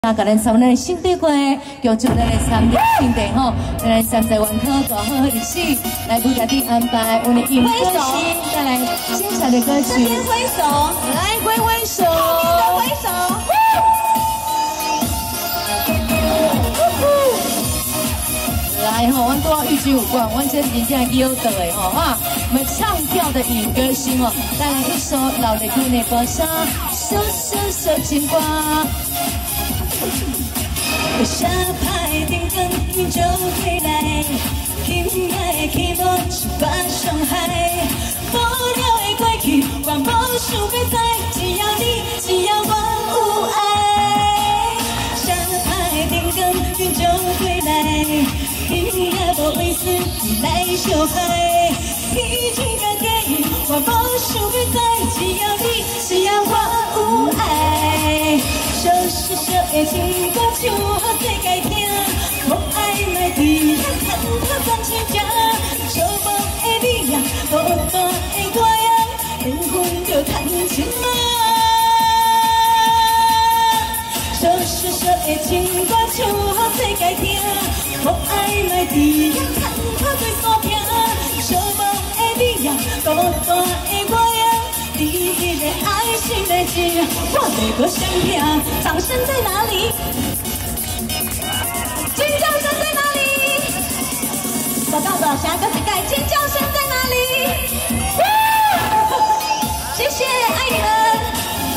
啊，甲咱三个新队会，叫出咱的三日兄弟吼，咱30元考大好日子，来为大家安排我们音乐先带来精彩的歌曲。 这边挥手， 来挥挥手， 挥手。 来吼，阮都要预计有关，阮这真正摇到的吼啊，我们唱跳的女歌星哦，带来一首老的歌的歌声，小情歌。 下牌顶灯，你就回来。今夜的起舞是我上海，无聊的过去我无想要知，只要你，只要我有爱。下牌顶灯，你就回来。今夜无意思，你来相拍。以前的假意我无想要知，只要你，只要我有爱。 小的情歌唱予世界听，无爱莫伫遐牵拖感情情，寂寞的你呀，孤单的我呀，缘分着谈情嘛。小的情歌唱予世界听，无爱莫伫遐牵拖过山坪，寂寞的你呀，孤单的我呀。 你的爱心的情，我袂搁相听。掌声在哪里？尖叫声在哪里？我到了下个世界，尖叫声在哪里？谢谢，爱你们。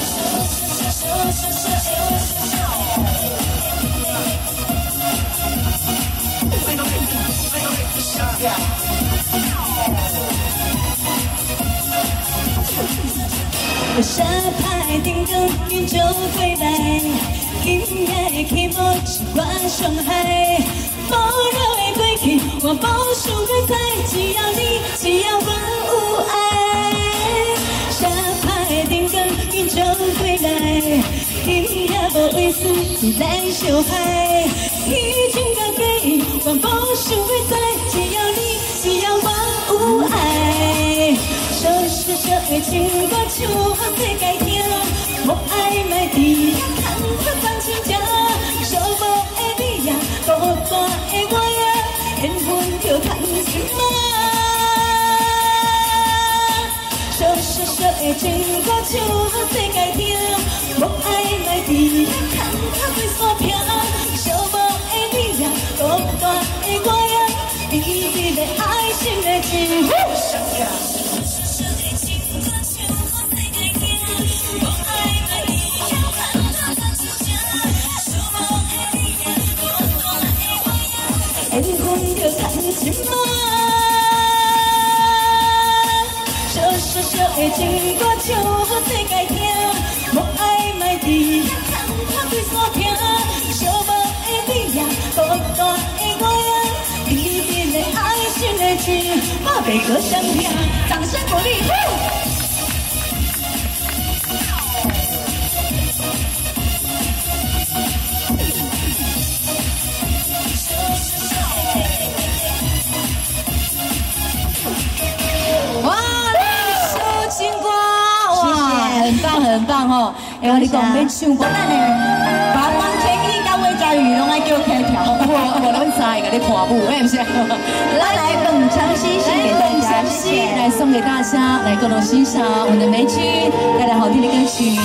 下牌顶灯，你就回来。今夜的起舞是我上海，无聊的过去我无想要知，只要你，只要我有爱。下牌顶灯，你就回来。今夜无意思，你来相拍。以前的假意我无想要知，只要你，只要我有爱。 小的情歌唱予世界听，无爱莫伫遐牵拖感情情，寂寞的你呀，孤单的我呀，缘分着谈情嘛。小的情歌唱予世界听，无爱莫伫遐牵拖过山坪，寂寞的你呀，孤单的我呀，你的爱心的情。 缘分着谈情嘛，小的情歌唱予世界听，无爱莫伫遐牵拖过山坪，寂寞的你呀，孤单的我呀，你的爱心的情，我袂搁相听，掌声鼓励。 很棒哦！哎，我你讲免唱歌，咱嘞， 把光天气甲魏佳宇拢爱叫开跳， 我拢知个咧看舞，是不是？ 来凤昌西献给大家，谢谢。 来送给大家，来共同欣赏我们的梅君带来好听的歌曲。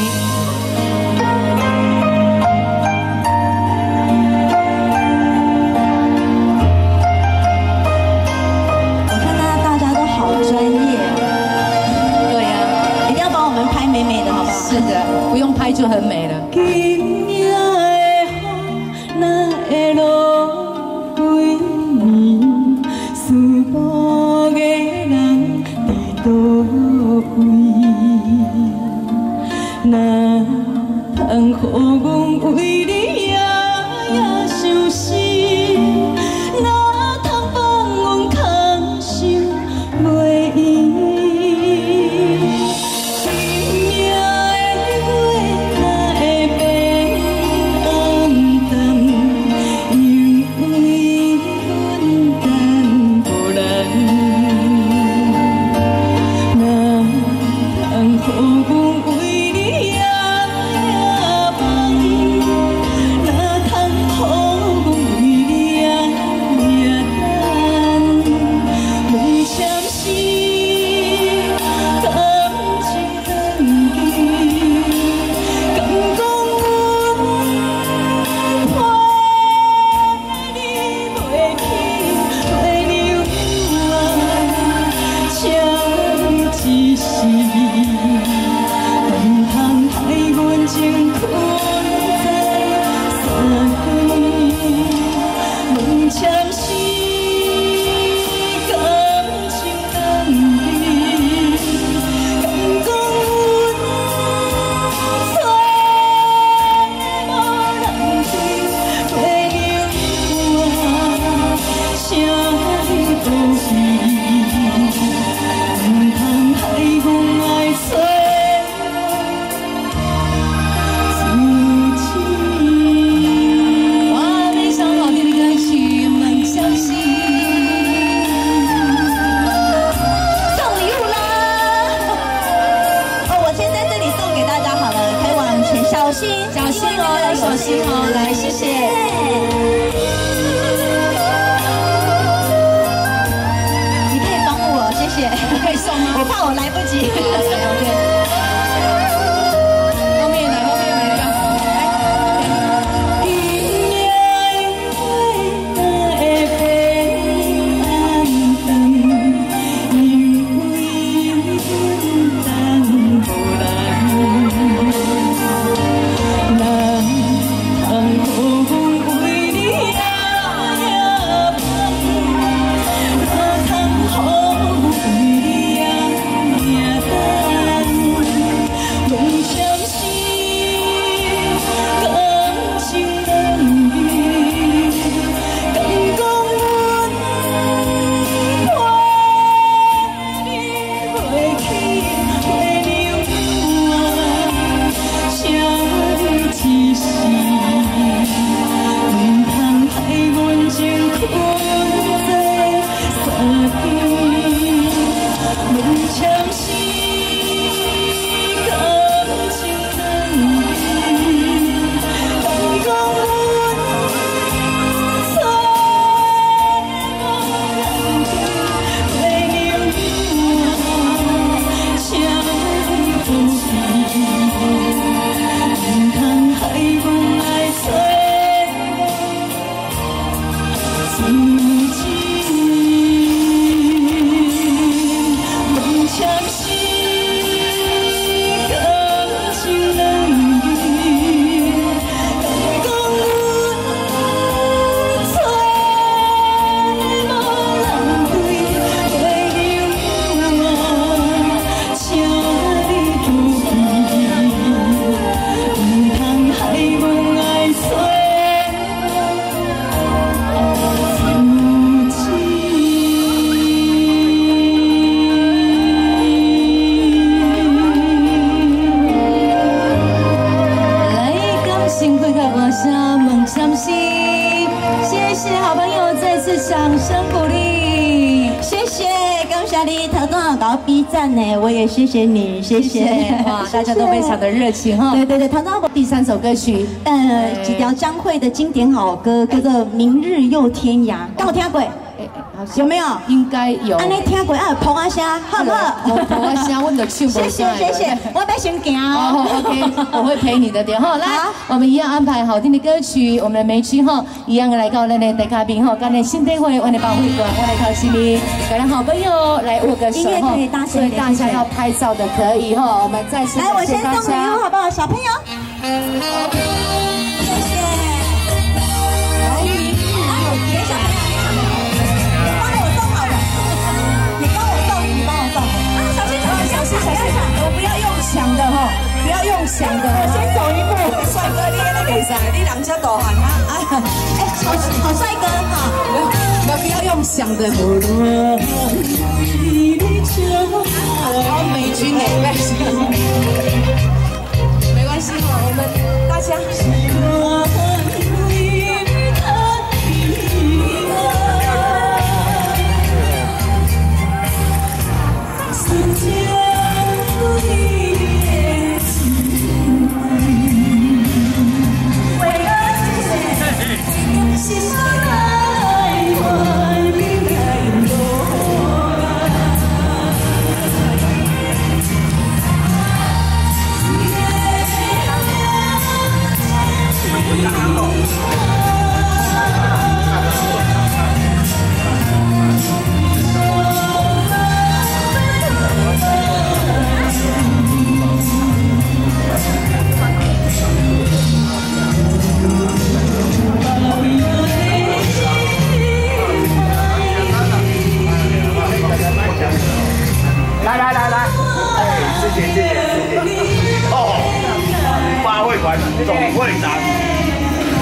是的，不用拍就很美了。 今夜的雨哪会落几年？思慕的人伫倒位？若好心哦，来谢谢。 你可以帮我，谢谢。 可以送吗？ 我怕我来不及。 OK。后面来，后面来了。谢谢好朋友，再次掌声鼓励， 谢谢，感谢你头段搞 B 站呢，我也谢谢你，谢谢， 哇，大家都非常的热情哈。 对对对，头段第3首歌曲， 几条张惠的经典好歌，叫做《明日又天涯》，刚有听过？有没有？ 应该有。 安尼听过啊，捧啊声，好不好？ 捧啊声，我的唱不谢谢谢谢，我要先行哦。OK， 我会陪你的点哈。来，我们一样安排好听的歌曲，我们的梅区哈，一样来到咱的大嘉宾哈，今日新队会，我的保会馆，我来靠西里，跟咱好朋友来握个手哈。所以大家要拍照的可以哈，我们再次来，我先送礼物好不好，小朋友？谢谢。来，给小朋友。 我不要用抢的哈，不要用抢的，我先走一步。帅哥，你那个啥，你两只大汉啊！ 哎，好帅哥哈！ 不要用抢的。好美军哎，没关系哈，我们大家。 来，谢谢。哦，发会馆总会长。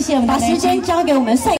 谢我们的把时间交给我们帅。